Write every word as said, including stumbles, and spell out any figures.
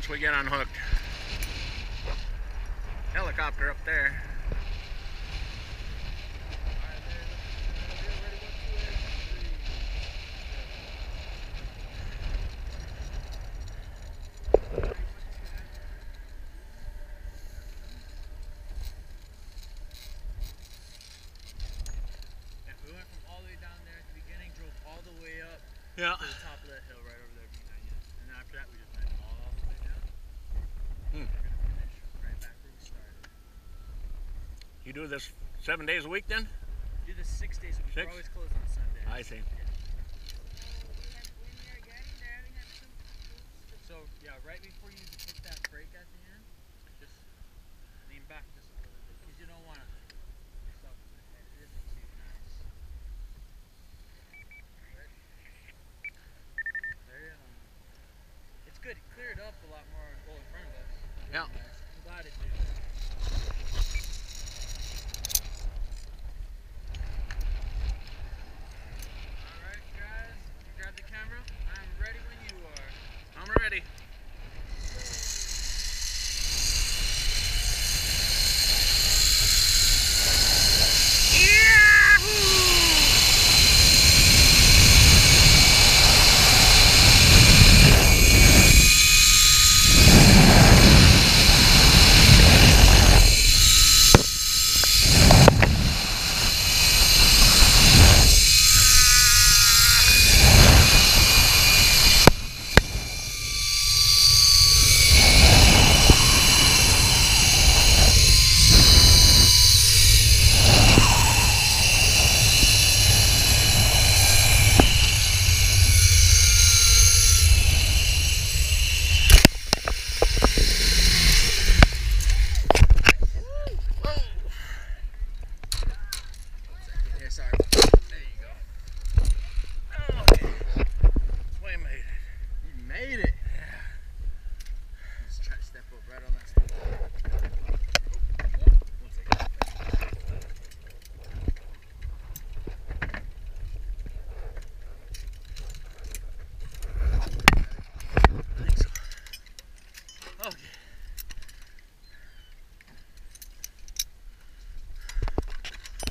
once we get unhooked. Helicopter up there. We went from all the way down there at the beginning, drove all the way up Yeah. to the top of that hill right over there behind you. And after that, we just went all the way down. Hmm. We're going to finish right back where we started. You do this seven days a week then? Do this six days a week. Six? We're always closed on Sundays. I see. Yeah. So we have, when we are getting there, we have to. So, yeah, right before you